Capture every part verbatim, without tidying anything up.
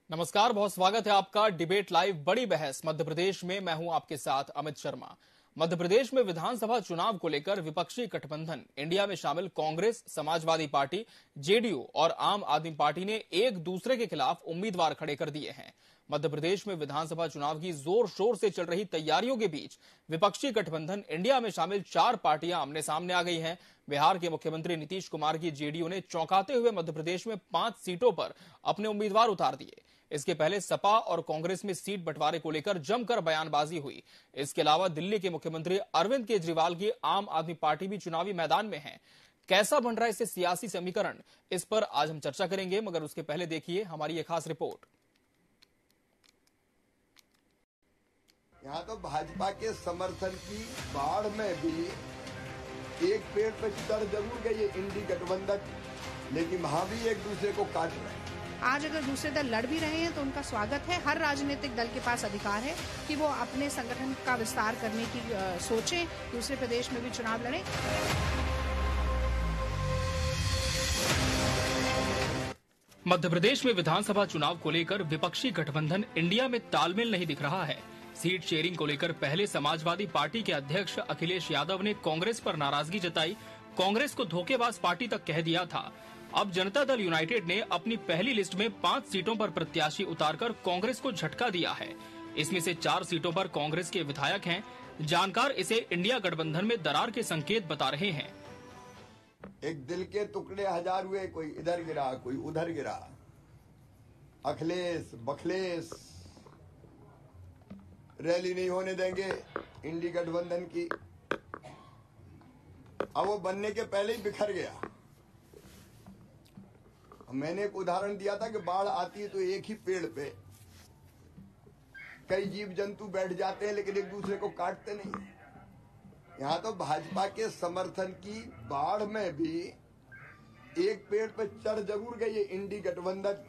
नमस्कार, बहुत स्वागत है आपका डिबेट लाइव बड़ी बहस मध्य प्रदेश में। मैं हूं आपके साथ अमित शर्मा। मध्य प्रदेश में विधानसभा चुनाव को लेकर विपक्षी गठबंधन इंडिया में शामिल कांग्रेस, समाजवादी पार्टी, जेडीयू और आम आदमी पार्टी ने एक दूसरे के खिलाफ उम्मीदवार खड़े कर दिए हैं। मध्य प्रदेश में विधानसभा चुनाव की जोर शोर से चल रही तैयारियों के बीच विपक्षी गठबंधन इंडिया में शामिल चार पार्टियां आमने सामने आ गई हैं। बिहार के मुख्यमंत्री नीतीश कुमार की जेडीयू ने चौंकाते हुए मध्य प्रदेश में पांच सीटों पर अपने उम्मीदवार उतार दिए। इसके पहले सपा और कांग्रेस में सीट बंटवारे को लेकर जमकर बयानबाजी हुई। इसके अलावा दिल्ली के मुख्यमंत्री अरविंद केजरीवाल की आम आदमी पार्टी भी चुनावी मैदान में है। कैसा बन रहा है इससे सियासी समीकरण, इस पर आज हम चर्चा करेंगे, मगर उसके पहले देखिए हमारी ये खास रिपोर्ट। यहाँ तो भाजपा के समर्थन की बाढ़ में भी एक पेड़ पर चढ़ जरूर गई है इंडी गठबंधन, लेकिन वहां भी एक दूसरे को काट रहे हैं। आज अगर दूसरे दल लड़ भी रहे हैं तो उनका स्वागत है। हर राजनीतिक दल के पास अधिकार है कि वो अपने संगठन का विस्तार करने की सोचें, दूसरे प्रदेश में भी चुनाव लड़ें। मध्य प्रदेश में विधानसभा चुनाव को लेकर विपक्षी गठबंधन इंडिया में तालमेल नहीं दिख रहा है। सीट शेयरिंग को लेकर पहले समाजवादी पार्टी के अध्यक्ष अखिलेश यादव ने कांग्रेस पर नाराजगी जताई, कांग्रेस को धोखेबाज पार्टी तक कह दिया था। अब जनता दल यूनाइटेड ने अपनी पहली लिस्ट में पांच सीटों पर प्रत्याशी उतारकर कांग्रेस को झटका दिया है। इसमें से चार सीटों पर कांग्रेस के विधायक हैं। जानकार इसे इंडिया गठबंधन में दरार के संकेत बता रहे हैं। एक दिल के टुकड़े हजार हुए, कोई इधर गिरा कोई उधर गिरा। अखिलेश बखलेश रैली नहीं होने देंगे इंडी गठबंधन की। अब वो बनने के पहले ही बिखर गया। मैंने एक उदाहरण दिया था कि बाढ़ आती है तो एक ही पेड़ पे कई जीव जंतु बैठ जाते हैं, लेकिन एक दूसरे को काटते नहीं। यहाँ तो भाजपा के समर्थन की बाढ़ में भी एक पेड़ पे चढ़ जरूर गई है इंडी गठबंधन,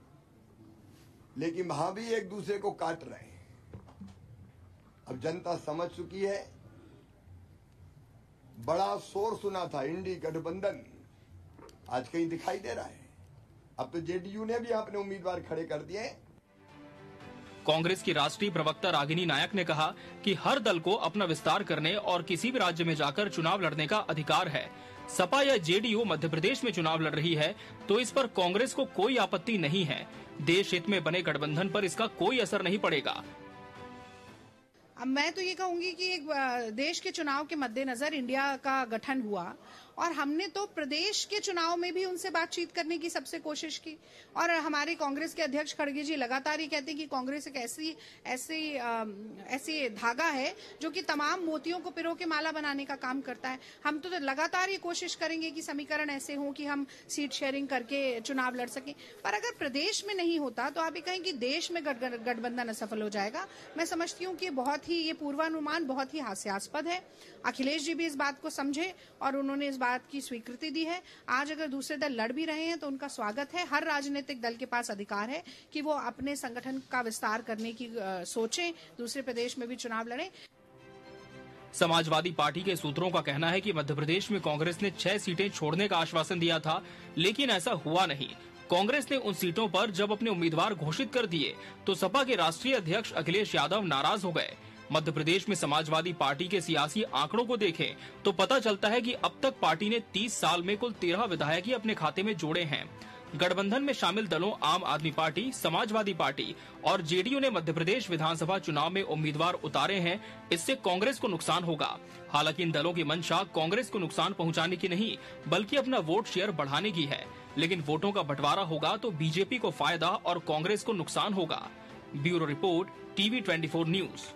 लेकिन वहां भी एक दूसरे को काट रहे हैं। अब जनता समझ चुकी है। बड़ा शोर सुना था इंडी गठबंधन, आज कहीं दिखाई दे रहा है। अब तो जेडीयू ने भी अपने उम्मीदवार खड़े कर दिए। कांग्रेस की राष्ट्रीय प्रवक्ता रागिनी नायक ने कहा कि हर दल को अपना विस्तार करने और किसी भी राज्य में जाकर चुनाव लड़ने का अधिकार है। सपा या जेडीयू मध्य प्रदेश में चुनाव लड़ रही है तो इस पर कांग्रेस को कोई आपत्ति नहीं है। देश हित में बने गठबंधन पर इसका कोई असर नहीं पड़ेगा। अब मैं तो ये कहूंगी कि एक देश के चुनाव के मद्देनजर इंडिया का गठन हुआ और हमने तो प्रदेश के चुनाव में भी उनसे बातचीत करने की सबसे कोशिश की। और हमारे कांग्रेस के अध्यक्ष खड़गे जी लगातार ये कहते हैं कि कांग्रेस एक ऐसी ऐसी ऐसी धागा है जो कि तमाम मोतियों को पिरो के माला बनाने का काम करता है। हम तो लगातार ये कोशिश करेंगे कि समीकरण ऐसे हों कि हम सीट शेयरिंग करके चुनाव लड़ सकें। पर अगर प्रदेश में नहीं होता तो आप ये कहें कि देश में गठबंधन असफल हो जाएगा। मैं समझती हूँ कि बहुत ही ये पूर्वानुमान बहुत ही हास्यास्पद है। अखिलेश जी भी इस बात को समझे और उन्होंने इस बात की स्वीकृति दी है। आज अगर दूसरे दल लड़ भी रहे हैं तो उनका स्वागत है। हर राजनीतिक दल के पास अधिकार है कि वो अपने संगठन का विस्तार करने की सोचें, दूसरे प्रदेश में भी चुनाव लड़ें। समाजवादी पार्टी के सूत्रों का कहना है कि मध्य प्रदेश में कांग्रेस ने छह सीटें छोड़ने का आश्वासन दिया था, लेकिन ऐसा हुआ नहीं। कांग्रेस ने उन सीटों पर जब अपने उम्मीदवार घोषित कर दिए तो सपा के राष्ट्रीय अध्यक्ष अखिलेश यादव नाराज हो गए। मध्य प्रदेश में समाजवादी पार्टी के सियासी आंकड़ों को देखें तो पता चलता है कि अब तक पार्टी ने तीस साल में कुल तेरह विधायक ही अपने खाते में जोड़े हैं। गठबंधन में शामिल दलों आम आदमी पार्टी, समाजवादी पार्टी और जेडीयू ने मध्य प्रदेश विधानसभा चुनाव में उम्मीदवार उतारे हैं। इससे कांग्रेस को नुकसान होगा। हालांकि इन दलों की मंशा कांग्रेस को नुकसान पहुंचाने की नहीं बल्कि अपना वोट शेयर बढ़ाने की है। लेकिन वोटों का बंटवारा होगा तो बीजेपी को फायदा और कांग्रेस को नुकसान होगा। ब्यूरो रिपोर्ट, टीवी चौबीस न्यूज।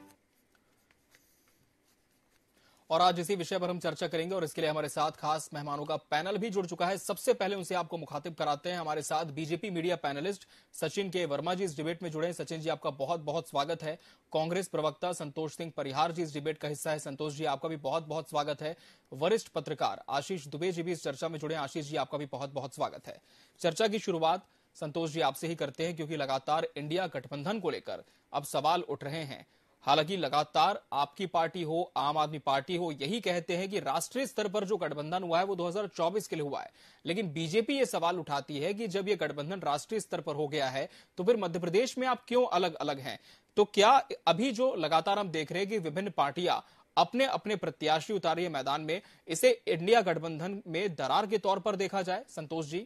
और आज इसी विषय पर हम चर्चा करेंगे और इसके लिए हमारे साथ खास मेहमानों का पैनल भी जुड़ चुका है। सबसे पहले उनसे आपको मुखातिब कराते हैं। हमारे साथ बीजेपी मीडिया पैनलिस्ट सचिन के वर्मा जी इस डिबेट में जुड़े हैं। सचिन जी, आपका बहुत बहुत स्वागत है। कांग्रेस प्रवक्ता संतोष सिंह परिहार जी इस डिबेट का हिस्सा है। संतोष जी, आपका भी बहुत बहुत स्वागत है। वरिष्ठ पत्रकार आशीष दुबे जी भी इस चर्चा में जुड़े हैं। आशीष जी, आपका भी बहुत बहुत स्वागत है। चर्चा की शुरुआत संतोष जी आपसे ही करते हैं, क्योंकि लगातार इंडिया गठबंधन को लेकर अब सवाल उठ रहे हैं। हालांकि लगातार आपकी पार्टी हो, आम आदमी पार्टी हो, यही कहते हैं कि राष्ट्रीय स्तर पर जो गठबंधन हुआ है वो दो हज़ार चौबीस के लिए हुआ है। लेकिन बीजेपी ये सवाल उठाती है कि जब ये गठबंधन राष्ट्रीय स्तर पर हो गया है तो फिर मध्य प्रदेश में आप क्यों अलग अलग हैं? तो क्या अभी जो लगातार हम देख रहे हैं कि विभिन्न पार्टियां अपने अपने प्रत्याशी उतारी है मैदान में, इसे इंडिया गठबंधन में दरार के तौर पर देखा जाए? संतोष जी।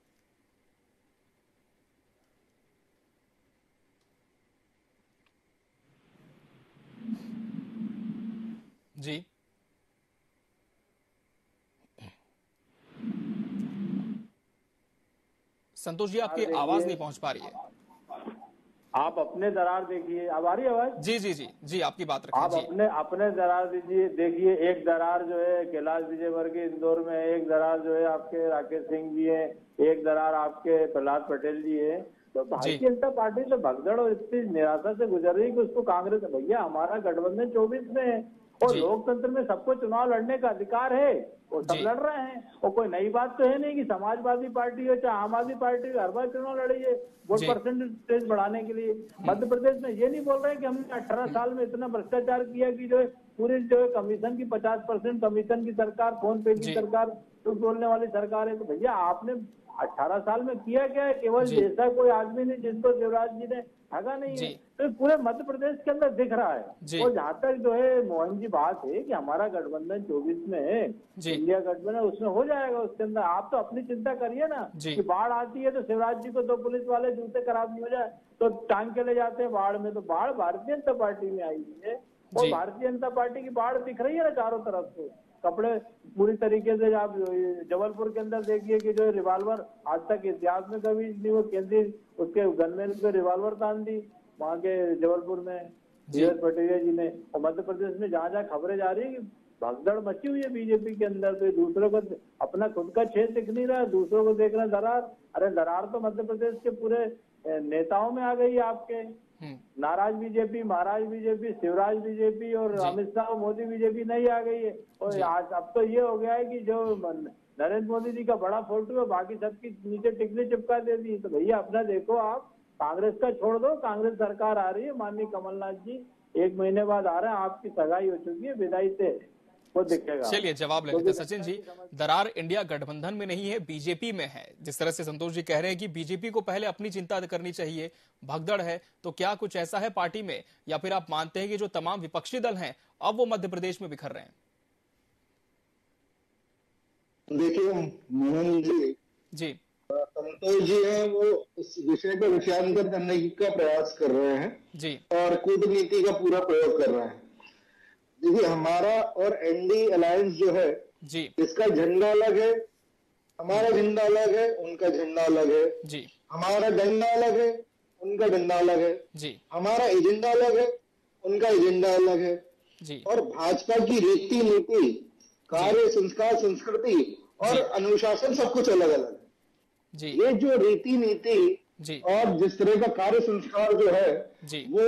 जी संतोष जी, आपकी आवाज नहीं पहुंच पा रही है। आप अपने दरार देखिए। अब आ रही है आवाज? जी जी जी जी आपकी बात रखिए। आप अपने अपने दरार दीजिए, देखिए। एक दरार जो है कैलाश विजयवर्गीय इंदौर में, एक दरार जो है आपके राकेश सिंह जी है, एक दरार आपके प्रहलाद पटेल जी है। तो भारतीय जनता पार्टी तो भगदड़ और इतनी निराशा से गुजर रही है कि उसको कांग्रेस, भैया हमारा गठबंधन चौबीस में है और लोकतंत्र में सबको चुनाव लड़ने का अधिकार है, वो सब लड़ रहे हैं। और कोई नई बात तो है नहीं कि समाजवादी पार्टी हो चाहे आम आदमी पार्टी हो, हर बार चुनाव लड़ी है वोट परसेंटेज बढ़ाने के लिए। मध्य प्रदेश में ये नहीं बोल रहे कि हमने अठारह साल में इतना भ्रष्टाचार किया कि जो है पूरी जो है कमीशन की पचास परसेंट कमीशन की सरकार, फोन पे की सरकार, झूठ बोलने वाली सरकार है। तो भैया आपने अठारह साल में किया क्या है? केवल जैसा कोई आदमी नहीं जिसको शिवराज जी ने ठगा नहीं है, तो पूरे मध्य प्रदेश के अंदर दिख रहा है। और जहाँ तक जो है मोहन जी बात है कि हमारा गठबंधन चौबीस में है, इंडिया गठबंधन, उसमें हो जाएगा। उसके अंदर आप तो अपनी चिंता करिए ना कि बाढ़ आती है तो शिवराज जी को दो पुलिस वाले जूते खराब नहीं हो जाए तो टांग के ले जाते हैं बाढ़ में। तो बाढ़ भारतीय जनता पार्टी में आई हुई है और भारतीय जनता पार्टी की बाढ़ दिख रही है ना चारों तरफ से। कपड़े पूरी तरीके से आप जबलपुर के अंदर देखिए कि जो रिवाल्वर आज तक इतिहास में कभी नहीं, वो केंद्रीय उसके गनमैन पे रिवाल्वर तान दी वहाँ के जबलपुर में धीरज पटेरिया जी ने। और मध्य प्रदेश में जहाँ जहाँ खबरें जा रही है कि भगदड़ मची हुई है बीजेपी के अंदर, तो दूसरों को अपना खुद का छेद दिख नहीं रहा, दूसरों को देख रहे दरार। अरे दरार तो मध्य प्रदेश के पूरे नेताओं में आ गई है आपके। नाराज BJP, Maharaj BJP, Shivraj BJP और अमित शाह मोदी बीजेपी नहीं आ गई है। और आज अब तो ये हो गया है कि जो नरेंद्र मोदी जी का बड़ा फोटो है बाकी सबकी नीचे टिकली चिपका दे दी। तो भैया अपना देखो, आप कांग्रेस का छोड़ दो, कांग्रेस सरकार आ रही है, माननीय कमलनाथ जी एक महीने बाद आ रहे हैं, आपकी सगाई हो चुकी है, विदाई से वो दिखेगा। चलिए जवाब ले लेते हैं। सचिन जी, दरार इंडिया गठबंधन में नहीं है, बीजेपी में है। जिस तरह से संतोष जी कह रहे हैं कि बीजेपी को पहले अपनी चिंता करनी चाहिए, भगदड़ है, तो क्या कुछ ऐसा है पार्टी में, या फिर आप मानते हैं कि जो तमाम विपक्षी दल हैं अब वो मध्य प्रदेश में बिखर रहे हैं? देखिए मोहन जी जी संतोष जी हैं, वो इस विषय को विषयांतर करने का प्रयास कर रहे हैं जी और कूटनीति का पूरा प्रयोग कर रहे हैं। देखिए हमारा और एनडी अलायंस जो है जी, इसका झंडा अलग है, हमारा झंडा अलग है, उनका झंडा अलग है जी। हमारा डंडा अलग है, उनका डंडा अलग है जी। हमारा एजेंडा अलग है, उनका एजेंडा अलग है जी। और भाजपा की रीति नीति, कार्य, संस्कार, संस्कृति और अनुशासन सब कुछ अलग अलग जी। ये जो रीति नीति और जिस तरह का कार्य संस्कार जो है जी, वो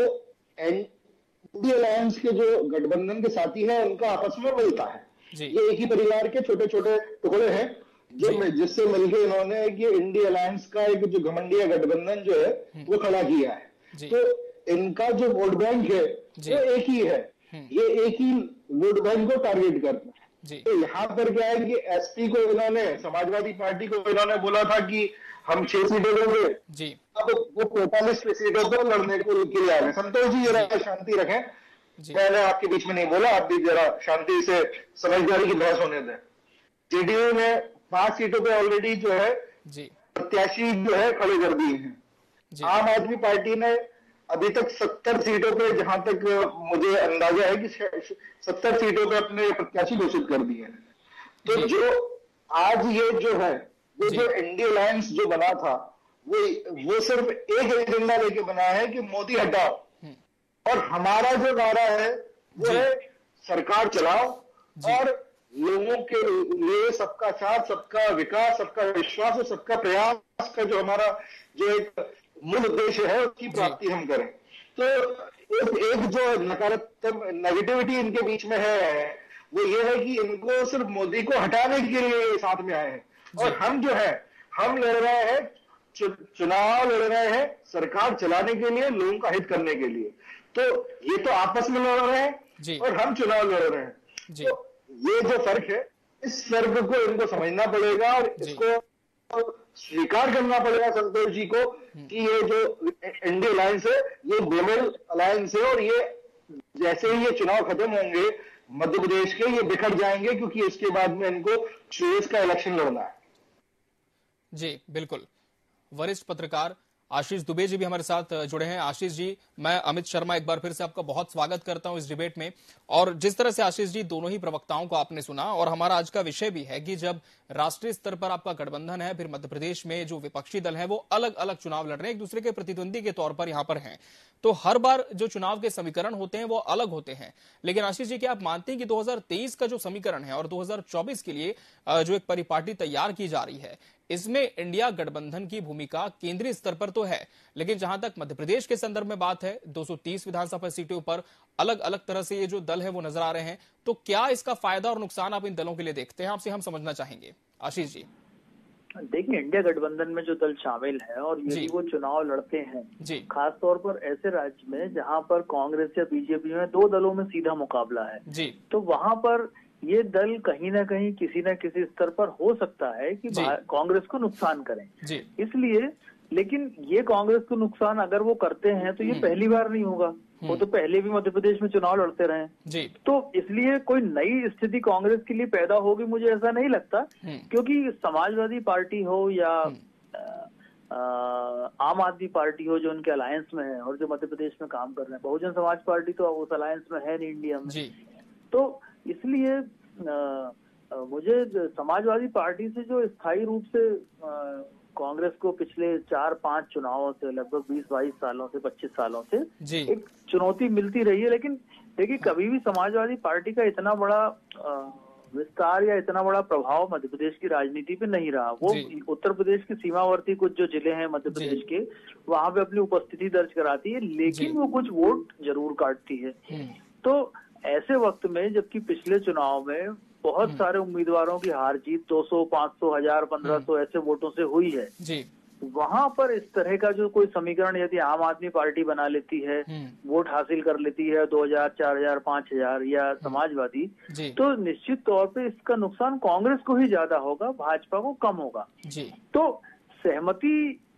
इंडिया अलायंस के जो गठबंधन के साथी हैं उनका आपस में मिलता है जी। ये एक ही परिवार के छोटे छोटे टुकड़े हैं जो जिससे मिलकर इन्होंने कि इंडिया अलायंस का एक जो घमंडिया गठबंधन जो है वो खड़ा किया है। तो इनका जो वोट बैंक है वो एक ही है, ये एक ही वोट बैंक को टारगेट करता है। तो यहाँ पर क्या है कि एसपी को इन्होंने, समाजवादी पार्टी को इन्होंने बोला था कि हम छह सीटें देंगे जी, अब वो पैंतालीस सीटों पर लड़ने को के लिए आ गए। संतोष जी जरा शांति रखें, मैंने आपके बीच में नहीं बोला, आप भी जरा शांति से समझदारी की बहस होने दें। जेडीयू ने पांच सीटों पे ऑलरेडी जो है प्रत्याशी जो है खड़े कर दिए हैं। आम आदमी पार्टी ने अभी तक सत्तर सीटों पे, जहां तक मुझे अंदाजा है कि सत्तर सीटों पे अपने प्रत्याशी घोषित कर दिए हैं। तो जो आज ये जो है वो जो इंडिया अलायंस जो बना था वो वो सिर्फ एक एजेंडा लेके बना है कि मोदी हटाओ, और हमारा जो नारा है वो है सरकार चलाओ और लोगों के लिए सबका साथ, सबका विकास, सबका विश्वास और सबका प्रयास का जो हमारा जो एक मूल उद्देश्य है उसकी प्राप्ति हम करें। तो एक, एक जो नकारात्मक नेगेटिविटी इनके बीच में है वो ये है कि इनको सिर्फ मोदी को हटाने के लिए साथ में आए हैं, और हम जो है हम लड़ रहे हैं, चुनाव लड़ रहे हैं सरकार चलाने के लिए, लोगों का हित करने के लिए। तो ये तो आपस में लड़ रहे हैं और हम चुनाव लड़ रहे हैं। जी। तो ये जो फर्क है, इस फर्क को इनको समझना पड़ेगा और इसको स्वीकार करना पड़ेगा संतोष जी को कि ये जो इंडिया अलायंस है ये ग्लोबल अलायंस है और ये जैसे ही ये चुनाव खत्म होंगे मध्य प्रदेश के, ये बिखर जाएंगे क्योंकि इसके बाद में इनको चौबीस का इलेक्शन लड़ना है। जी बिल्कुल। वरिष्ठ पत्रकार आशीष दुबे जी भी हमारे साथ जुड़े हैं। आशीष जी, मैं अमित शर्मा एक बार फिर से आपका बहुत स्वागत करता हूं इस डिबेट में। और जिस तरह से आशीष जी दोनों ही प्रवक्ताओं को आपने सुना, और हमारा आज का विषय भी है कि जब राष्ट्रीय स्तर पर आपका गठबंधन है, फिर मध्य प्रदेश में जो विपक्षी दल है वो अलग अलग चुनाव लड़ रहे हैं, एक दूसरे के प्रतिद्वंदी के तौर पर यहां पर हैं, तो हर बार जो चुनाव के समीकरण होते हैं वो अलग होते हैं। लेकिन आशीष जी, क्या आप मानते हैं कि दो हज़ार तेईस का जो समीकरण है और दो हज़ार चौबीस के लिए जो एक परिपाटी तैयार की जा रही है, इसमें इंडिया गठबंधन की भूमिका केंद्रीय स्तर पर तो है, लेकिन जहां तक मध्य प्रदेश के संदर्भ में बात है, दो सौ तीस विधानसभा सीटों पर अलग अलग तरह से ये जो दल है वो नजर आ रहे हैं, तो क्या इसका फायदा और नुकसान आप इन दलों के लिए देखते हैं? आपसे हम समझना चाहेंगे आशीष जी। देखिए, इंडिया गठबंधन में जो दल शामिल है और यदि वो चुनाव लड़ते हैं, खास तौर पर ऐसे राज्य में जहां पर कांग्रेस या बीजेपी में दो दलों में सीधा मुकाबला है, जी, तो वहां पर ये दल कहीं ना कहीं किसी न किसी स्तर पर हो सकता है कि कांग्रेस को नुकसान करें। जी। इसलिए, लेकिन ये कांग्रेस को नुकसान अगर वो करते हैं तो ये पहली बार नहीं होगा, वो तो पहले भी मध्य प्रदेश में चुनाव लड़ते रहे। जी। तो इसलिए कोई नई स्थिति कांग्रेस के लिए पैदा होगी मुझे ऐसा नहीं लगता, क्योंकि समाजवादी पार्टी हो या आ, आम आदमी पार्टी हो जो उनके अलायंस में है और जो मध्य प्रदेश में काम कर रहे हैं, बहुजन समाज पार्टी तो उस अलायंस में है नहीं इंडिया में। जी। तो इसलिए आ, आ, मुझे समाजवादी पार्टी से जो स्थायी रूप से आ, कांग्रेस को पिछले चार पांच चुनावों से लगभग बीस बाईस सालों से पच्चीस सालों से एक चुनौती मिलती रही है, लेकिन देखिए कभी भी समाजवादी पार्टी का इतना बड़ा विस्तार या इतना बड़ा प्रभाव मध्य प्रदेश की राजनीति पे नहीं रहा। वो उत्तर प्रदेश के सीमावर्ती कुछ जो जिले हैं मध्य प्रदेश के, वहां पे अपनी उपस्थिति दर्ज कराती है, लेकिन वो कुछ वोट जरूर काटती है। तो ऐसे वक्त में जबकि पिछले चुनाव में बहुत सारे उम्मीदवारों की हार जीत दो सौ, पाँच सौ, हजार, पंद्रह सौ ऐसे वोटों से हुई है, जी, वहां पर इस तरह का जो कोई समीकरण यदि आम आदमी पार्टी बना लेती है, वोट हासिल कर लेती है दो हजार, चार हजार, पांच हजार या समाजवादी, तो निश्चित तौर पे इसका नुकसान कांग्रेस को ही ज्यादा होगा, भाजपा को कम होगा। जी। तो सहमति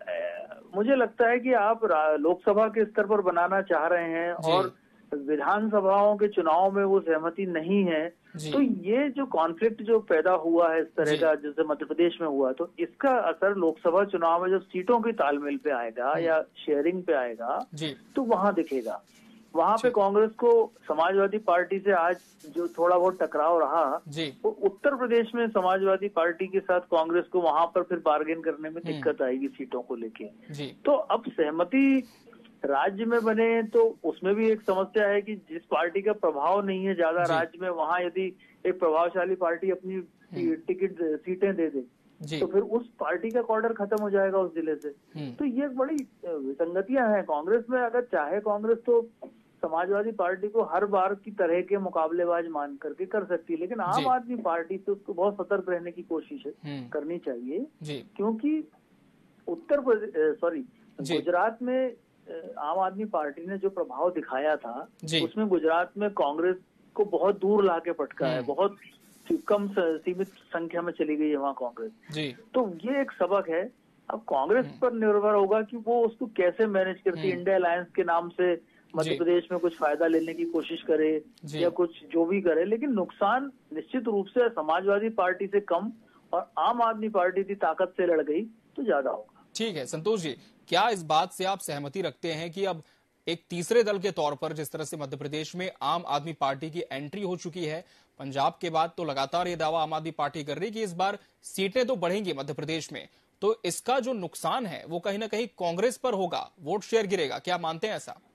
मुझे लगता है कि आप लोकसभा के स्तर पर बनाना चाह रहे हैं और विधानसभाओं के चुनाव में वो सहमति नहीं है, तो ये जो कॉन्फ्लिक्ट जो पैदा हुआ है इस तरह का जैसे मध्य प्रदेश में हुआ, तो इसका असर लोकसभा चुनाव में जब सीटों की तालमेल पे आएगा या शेयरिंग पे आएगा तो वहां दिखेगा। वहां पे कांग्रेस को समाजवादी पार्टी से आज जो थोड़ा बहुत टकराव रहा, वो उत्तर प्रदेश में समाजवादी पार्टी के साथ कांग्रेस को वहां पर फिर बार्गेन करने में दिक्कत आएगी सीटों को लेके। तो अब सहमति राज्य में बने तो उसमें भी एक समस्या है कि जिस पार्टी का प्रभाव नहीं है ज्यादा राज्य में, वहां यदि एक प्रभावशाली पार्टी अपनी टिकट सीटें दे दे तो फिर उस पार्टी का कॉर्डर खत्म हो जाएगा उस जिले से। तो ये बड़ी विसंगतियां हैं कांग्रेस में। अगर चाहे कांग्रेस तो समाजवादी पार्टी को हर बार की तरह के मुकाबलेबाज मान करके कर सकती है, लेकिन आम आदमी पार्टी से उसको बहुत सतर्क रहने की कोशिश करनी चाहिए, क्योंकि उत्तर प्रदेश सॉरी गुजरात में आम आदमी पार्टी ने जो प्रभाव दिखाया था उसमें गुजरात में कांग्रेस को बहुत दूर लाके पटका है, बहुत कम सीमित संख्या में चली गई है वहाँ कांग्रेस। तो ये एक सबक है। अब कांग्रेस पर निर्भर होगा कि वो उसको कैसे मैनेज करती है। इंडिया अलायंस के नाम से मध्य प्रदेश में कुछ फायदा लेने की कोशिश करे या कुछ जो भी करे, लेकिन नुकसान निश्चित रूप से समाजवादी पार्टी से कम और आम आदमी पार्टी की ताकत से लड़ गई तो ज्यादा होगा। ठीक है संतोष जी, क्या इस बात से आप सहमति रखते हैं कि अब एक तीसरे दल के तौर पर जिस तरह से मध्य प्रदेश में आम आदमी पार्टी की एंट्री हो चुकी है, पंजाब के बाद तो लगातार ये दावा आम आदमी पार्टी कर रही है कि इस बार सीटें तो बढ़ेंगी मध्य प्रदेश में, तो इसका जो नुकसान है वो कहीं ना कहीं कांग्रेस पर होगा, वोट शेयर गिरेगा, क्या मानते हैं ऐसा?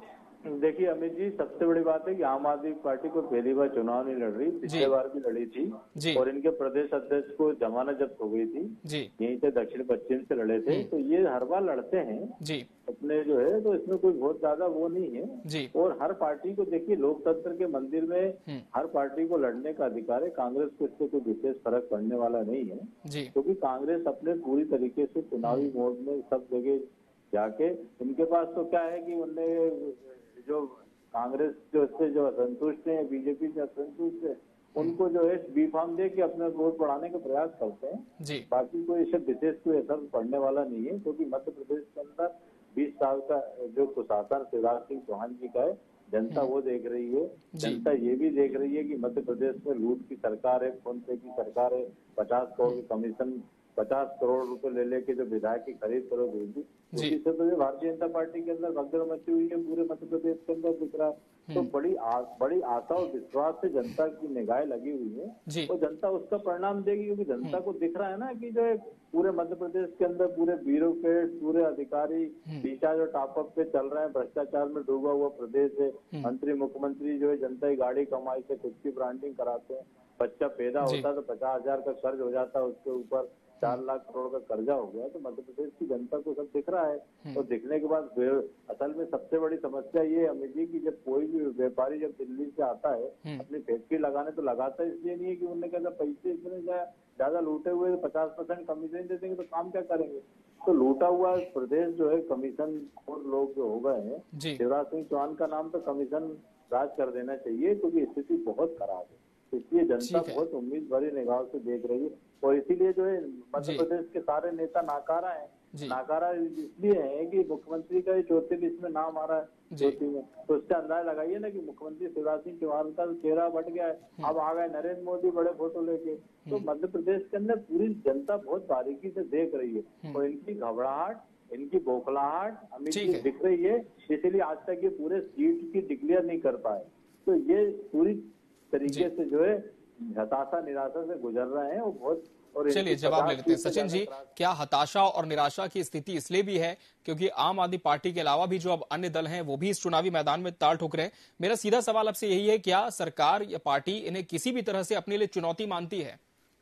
देखिए अमित जी, सबसे बड़ी बात है कि आम आदमी पार्टी को पहली बार चुनाव नहीं लड़ रही, पिछले बार भी लड़ी थी और इनके प्रदेश अध्यक्ष को जमानत जब्त हो गई थी, यहीं से दक्षिण पश्चिम से लड़े थे, तो ये हर बार लड़ते हैं अपने जो है, तो इसमें कोई बहुत ज्यादा वो नहीं है। और हर पार्टी को देखिए, लोकतंत्र के मंदिर में हर पार्टी को लड़ने का अधिकार है, कांग्रेस को इससे कोई विशेष फर्क पड़ने वाला नहीं है, क्योंकि कांग्रेस अपने पूरी तरीके से चुनावी मोड में सब जगह जाके, उनके पास तो क्या है कि उनने जो कांग्रेस जो से जो असंतुष्ट है, बीजेपी से असंतुष्ट है, उनको जो है बी फार्म दे के अपना वोट बढ़ाने का प्रयास करते हैं जी। बाकी कोई इससे विशेष कोई असर पड़ने वाला नहीं है, क्योंकि मध्य प्रदेश के अंदर बीस साल का जो कुशासन शिवराज सिंह चौहान जी का है, जनता वो देख रही है। जनता ये भी देख रही है कि मध्य प्रदेश में लूट की सरकार है, फोन पे की सरकार है, पचास करोड़ की कमीशन, पचास करोड़ रुपए ले लेके जो विधायक की खरीद करो भेजी, उसी से तो जो भारतीय जनता पार्टी के अंदर भगदड़ मची हुई है पूरे मध्य प्रदेश के अंदर दिख रहा है। तो बड़ी आ, बड़ी आशा और विश्वास से जनता की निगाहें लगी हुई है, तो जनता उसका परिणाम देगी, क्योंकि जनता को दिख रहा है ना कि जो पूरे मध्य प्रदेश के अंदर पूरे ब्यूरोक्रेट, पूरे अधिकारी रिचार्ज और टॉपअप पे चल रहे हैं, भ्रष्टाचार में डूबा हुआ प्रदेश है। मंत्री मुख्यमंत्री जो है जनता की गाड़ी कमाई से खुद की ब्रांडिंग कराते हैं, बच्चा पैदा होता है तो पचास हजार का कर्ज हो जाता है, उसके ऊपर चार लाख करोड़ का कर्जा हो गया। तो मध्य प्रदेश की जनता को सब दिख रहा है, और दिखने के बाद असल में सबसे बड़ी समस्या ये है अमित जी की जब कोई भी व्यापारी जब दिल्ली से आता है अपनी फैक्ट्री लगाने, तो लगाता इसलिए नहीं है कि उन्होंने कहता पैसे इतने ज्यादा लूटे हुए तो पचास परसेंट कमीशन दे देंगे तो काम क्या करेंगे। तो लूटा हुआ प्रदेश जो है कमीशन खोर लोग जो हो गए हैं, शिवराज सिंह चौहान का नाम तो कमीशन राज कर देना चाहिए, क्योंकि स्थिति बहुत खराब है। इसलिए जनता बहुत उम्मीद भरी निगाहों से देख रही है, और इसीलिए जो है मध्य प्रदेश के सारे नेता नाकारा हैं। नाकारा इसलिए है कि मुख्यमंत्री का चौथे लिस्ट में नाम आ रहा है ज्योति में, तो उसका अंदाजा लगाइए ना कि मुख्यमंत्री शिवराज सिंह चौहान का चेहरा बढ़ गया है, अब आ गए नरेंद्र मोदी बड़े फोटो लेके। तो मध्य प्रदेश के अंदर पूरी जनता बहुत बारीकी से देख रही है, और इनकी घबराहट, इनकी बौखलाहट अमित जी दिख रही है, इसीलिए आज तक ये पूरे सीट की डिक्लेयर नहीं कर पाए। तो ये पूरी तरीके से जो है हताशा निराशा से गुजर रहे हैं, वो बहुत। और चलिए जवाब ले लेते हैं सचिन जी, क्या हताशा और निराशा की स्थिति इसलिए भी है क्योंकि आम आदमी पार्टी के अलावा भी जो अब अन्य दल हैं वो भी इस चुनावी मैदान में ताल ठोक रहे हैं? मेरा सीधा सवाल आपसे यही है, क्या सरकार या पार्टी इन्हें किसी भी तरह से अपने लिए चुनौती मानती है?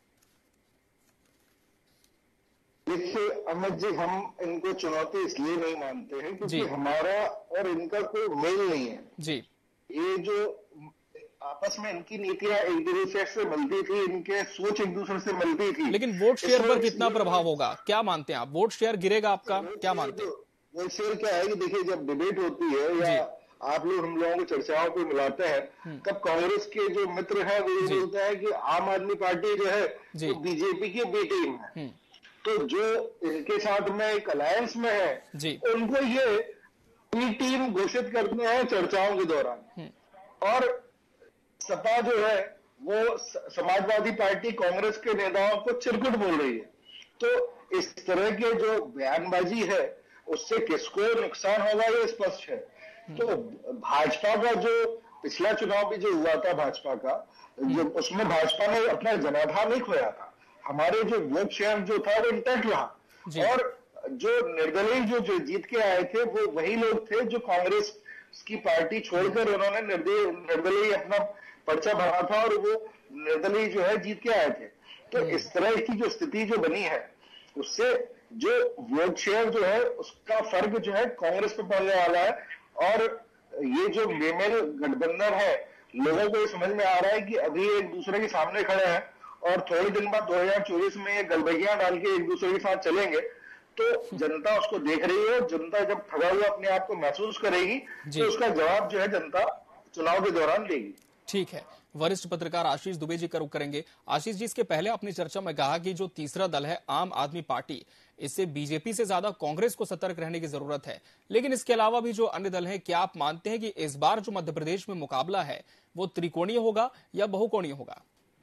देखिए अमित जी, हम इनको चुनौती इसलिए नहीं मानते हैं क्योंकि हमारा और इनका कोई मेल नहीं है जी। ये जो आपस में इनकी नीतियां एक दूसरे से मिलती थी, इनके सोच एक दूसरे से मिलती थी, लेकिन वोट शेयर पर कितना प्रभाव होगा, क्या मानते हैं आप? वोट शेयर गिरेगा आपका, क्या मानते हैं? वोट शेयर क्या है कि देखिए जब डिबेट होती है या आप लोग हम लोगों को चर्चाओं को मिलाते हैं, तब कांग्रेस के जो मित्र हैं वो ये बोलते हैं कि आम आदमी पार्टी जो है वो बीजेपी की बी टीम है, तो जो इनके साथ में एक अलायंस में है उनको ये बी टीम घोषित करते हैं चर्चाओं के दौरान। और सपा जो है वो समाजवादी पार्टी कांग्रेस के नेताओं को चिरकुट बोल रही है। तो इस तरह के जो बयानबाजी है उससे किसको नुकसान होगा ये स्पष्ट है। तो भाजपा का जो पिछला चुनाव भी जो हुआ था भाजपा का, जो उसमें भाजपा ने अपना जनाधार नहीं खोया था, हमारे जो वोट शेयर जो था वो इंटैक्ट रहा, और जो निर्दलीय जो, जो जीत के आए थे वो वही लोग थे जो कांग्रेस की पार्टी छोड़कर उन्होंने निर्दलीय अपना पर्चा भरा था और वो निर्दलीय जो है जीत के आए थे। तो इस तरह की जो स्थिति जो बनी है उससे जो वोट शेयर जो है उसका फर्क जो है कांग्रेस पे पड़ने वाला है, और ये जो बेमेल गठबंधन है लोगों को ये समझ में आ रहा है कि अभी एक दूसरे के सामने खड़े हैं और थोड़े दिन बाद दो हजार चौबीस में ये गलबगियां डाल के एक दूसरे के साथ चलेंगे। तो जनता उसको देख रही है, जनता जब ठगा हुआ अपने आप को महसूस करेगी तो उसका जवाब जो है जनता चुनाव के दौरान देगी। ठीक है, वरिष्ठ पत्रकार आशीष दुबे जी का रुख करेंगे। आशीष जी, इसके पहले अपनी चर्चा में कहा कि जो तीसरा दल है आम आदमी पार्टी, इससे बीजेपी से ज्यादा कांग्रेस को सतर्क रहने की जरूरत है, लेकिन इसके अलावा भी जो अन्य दल हैं, क्या आप मानते हैं कि इस बार जो मध्य प्रदेश में मुकाबला है वो त्रिकोणीय होगा या बहुकोणीय होगा?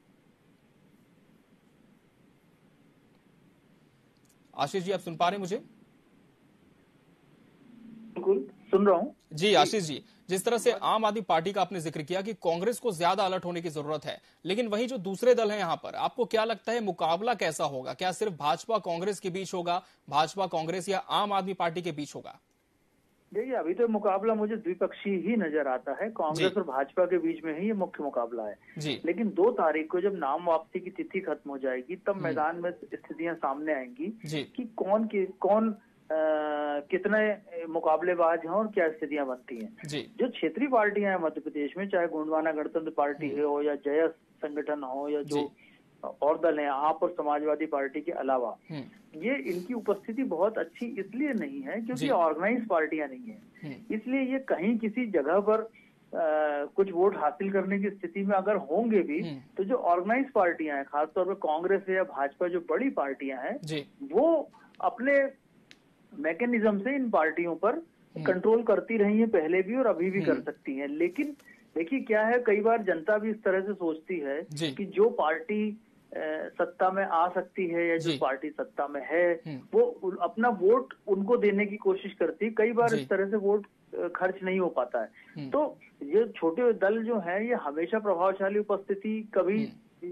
आशीष जी, आप सुन पा रहे हैं मुझे? बिल्कुल सुन रहा हूं जी। आशीष जी, जिस तरह से आम आदमी पार्टी का आपने जिक्र किया कि कांग्रेस को ज्यादा अलर्ट होने की जरूरत है, लेकिन वहीं जो दूसरे दल हैं यहाँ पर, आपको क्या लगता है मुकाबला कैसा होगा? क्या सिर्फ भाजपा कांग्रेस के बीच होगा, भाजपा कांग्रेस या आम आदमी पार्टी के बीच होगा? देखिए, अभी तो मुकाबला मुझे द्विपक्षीय ही नजर आता है, कांग्रेस और भाजपा के बीच में ही ये मुख्य मुकाबला है जी। लेकिन दो तारीख को जब नाम वापसी की तिथि खत्म हो जाएगी तब मैदान में स्थितियां सामने आएंगी कि कौन की कौन आ, कितने मुकाबलेबाज हैं और क्या स्थितियां बनती हैं। जो क्षेत्रीय पार्टियां हैं मध्य प्रदेश में, चाहे गोंडवाना गणतंत्र पार्टी हो या जय संगठन हो या जो और दल हैं, आप और समाजवादी पार्टी के अलावा, ये इनकी उपस्थिति बहुत अच्छी इसलिए नहीं है क्योंकि ऑर्गेनाइज पार्टियां नहीं है। इसलिए ये कहीं किसी जगह पर आ, कुछ वोट हासिल करने की स्थिति में अगर होंगे भी तो जो ऑर्गेनाइज पार्टियां हैं, खासतौर पर कांग्रेस या भाजपा जो बड़ी पार्टियां हैं, वो अपने मैकेनिज्म से इन पार्टियों पर कंट्रोल करती रही है पहले भी और अभी भी कर सकती हैं। लेकिन देखिए क्या है, कई बार जनता भी इस तरह से सोचती है कि जो पार्टी सत्ता में आ सकती है या जो पार्टी सत्ता में है वो अपना वोट उनको देने की कोशिश करती है। कई बार इस तरह से वोट खर्च नहीं हो पाता है। तो ये छोटे दल जो है ये हमेशा प्रभावशाली उपस्थिति कभी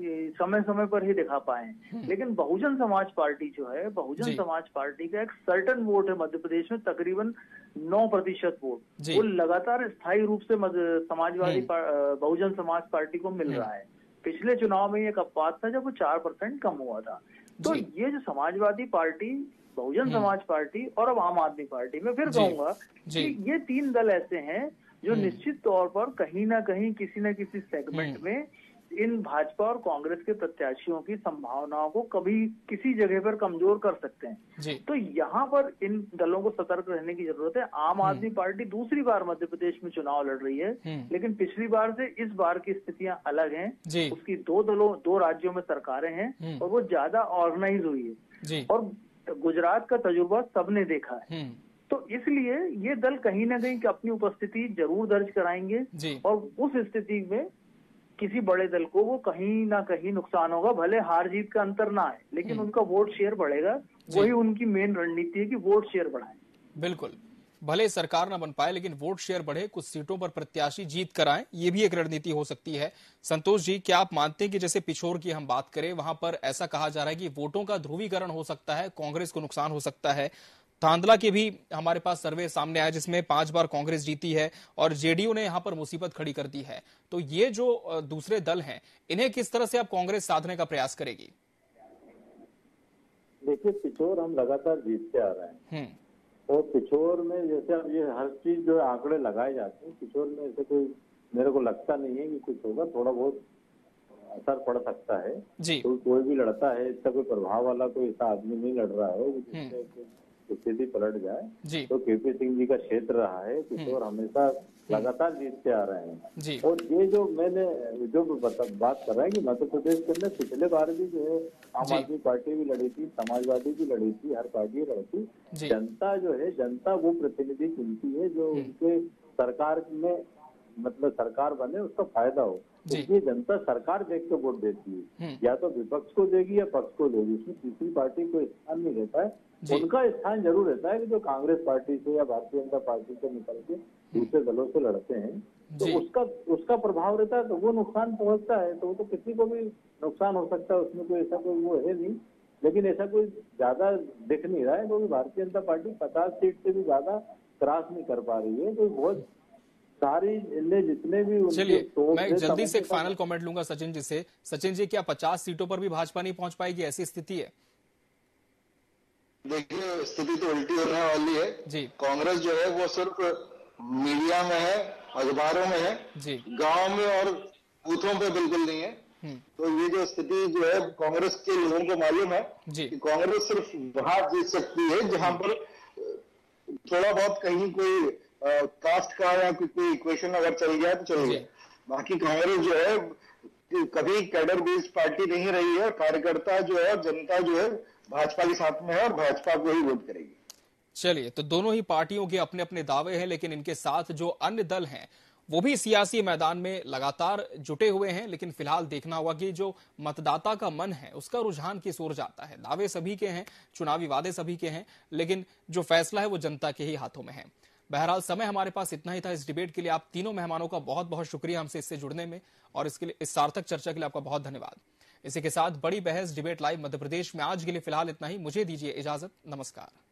समय समय पर ही दिखा पाए, लेकिन बहुजन समाज पार्टी जो है, बहुजन समाज पार्टी का एक सर्टन वोट है मध्य प्रदेश में, तकरीबन नौ प्रतिशत वोट, वो लगातार स्थायी रूप से समाजवादी बहुजन समाज पार्टी को मिल रहा है। पिछले चुनाव में एक अपवाद था जब वो चार परसेंट कम हुआ था। तो ये जो समाजवादी पार्टी, बहुजन समाज पार्टी और अब आम आदमी पार्टी, मैं फिर कहूंगा कि ये तीन दल ऐसे हैं जो निश्चित तौर पर कहीं ना कहीं किसी न किसी सेगमेंट में इन भाजपा और कांग्रेस के प्रत्याशियों की संभावनाओं को कभी किसी जगह पर कमजोर कर सकते हैं। तो यहाँ पर इन दलों को सतर्क रहने की जरूरत है। आम आदमी पार्टी दूसरी बार मध्य प्रदेश में चुनाव लड़ रही है, लेकिन पिछली बार से इस बार की स्थितियां अलग हैं। उसकी दो दलों दो राज्यों में सरकारें हैं और वो ज्यादा ऑर्गेनाइज हुई है और गुजरात का तजुर्बा सबने देखा है। तो इसलिए ये दल कहीं ना कहीं अपनी उपस्थिति जरूर दर्ज कराएंगे और उस स्थिति में किसी बड़े दल को वो कहीं ना कहीं नुकसान होगा। भले हार जीत का अंतर ना आए, लेकिन उनका वोट शेयर बढ़ेगा। वही उनकी मेन रणनीति है कि वोट शेयर बढ़ाएं। बिल्कुल, भले सरकार ना बन पाए लेकिन वोट शेयर बढ़े, कुछ सीटों पर प्रत्याशी जीत कराएं, ये भी एक रणनीति हो सकती है। संतोष जी, क्या आप मानते हैं कि जैसे पिछोर की हम बात करें, वहां पर ऐसा कहा जा रहा है कि वोटों का ध्रुवीकरण हो सकता है, कांग्रेस को नुकसान हो सकता है। तांदला के भी हमारे पास सर्वे सामने आया जिसमें पांच बार कांग्रेस जीती है और जेडीयू ने यहां पर मुसीबत खड़ी कर दी है। तो ये जो दूसरे दल हैं, इन्हें किस तरह से आप कांग्रेस साधने का प्रयास करेगी? देखिए, पिछोर हम लगातार जीतते आ रहे हैं और पिछोर में जैसे अब ये हर चीज जो आंकड़े लगाए जाते हैं, पिछोर में ऐसे कोई मेरे को लगता नहीं है कि कुछ होगा। थोड़ा बहुत असर पड़ सकता है जी। तो कोई भी लड़ता है, इसका कोई प्रभाव वाला कोई ऐसा आदमी नहीं लड़ रहा है स्थिति पलट जाए। तो केपी सिंह जी का क्षेत्र रहा है, पिछोर हमेशा लगातार जीतते आ रहे हैं। और ये जो मैंने जो बात कर रहा है कि मध्य प्रदेश के अंदर पिछले बार भी जो है आम आदमी पार्टी भी लड़ी थी, समाजवादी भी लड़ी थी, हर पार्टी लड़ी थी। जनता जो है, जनता वो प्रतिनिधि चुनती है जो उनके सरकार में मतलब सरकार बने, उसका फायदा हो। इसलिए जनता सरकार देख के वोट देती है, या तो विपक्ष को देगी या पक्ष को देगी, उसमें तीसरी पार्टी को स्थान नहीं रहता है। उनका स्थान जरूर रहता है कि जो कांग्रेस पार्टी से या भारतीय जनता पार्टी से निकल के दूसरे दलों से लड़ते हैं, तो उसका उसका प्रभाव रहता है, तो वो नुकसान पहुंचता है। तो वो तो किसी को भी नुकसान हो सकता है, उसमें कोई ऐसा कोई वो है नहीं। लेकिन ऐसा कोई ज्यादा दिख नहीं रहा है क्योंकि भारतीय जनता पार्टी पचास सीट से भी ज्यादा क्रॉस नहीं कर पा रही है। तो बहुत सारी जितने भी। चलिए, मैं जल्दी से एक फाइनल कमेंट लूंगा सचिन जी से। सचिन जी, क्या पचास सीटों पर भी भाजपा नहीं पहुंच पाएगी, ऐसी स्थिति है? देखिए, स्थिति तो उल्टी होने वाली है जी। कांग्रेस जो है वो सिर्फ मीडिया में है, अखबारों में है जी, गांव में और बूथों पे बिल्कुल नहीं है। तो ये जो स्थिति जो है कांग्रेस के लोगों को मालूम है कि कांग्रेस सिर्फ वहां जीत सकती है जहां पर थोड़ा बहुत कहीं कोई कास्ट का या कोई इक्वेशन अगर चल गया तो चल गया। बाकी कांग्रेस जो है कभी कैडर बेस्ड पार्टी नहीं रही है। कार्यकर्ता जो है, जनता जो है भाजपा के साथ में है और भाजपा को ही वोट करेगी। चलिए, तो दोनों ही पार्टियों के अपने अपने दावे हैं, लेकिन इनके साथ जो अन्य दल हैं वो भी सियासी मैदान में लगातार जुटे हुए हैं। लेकिन फिलहाल देखना होगा कि जो मतदाता का मन है उसका रुझान किस ओर जाता है। दावे सभी के हैं, चुनावी वादे सभी के हैं, लेकिन जो फैसला है वो जनता के ही हाथों में है। बहरहाल समय हमारे पास इतना ही था इस डिबेट के लिए। आप तीनों मेहमानों का बहुत बहुत शुक्रिया हमसे इससे जुड़ने में, और इसके लिए इस सार्थक चर्चा के लिए आपका बहुत धन्यवाद। इसी के साथ बड़ी बहस डिबेट लाइव मध्य प्रदेश में आज के लिए फिलहाल इतना ही। मुझे दीजिए इजाजत, नमस्कार।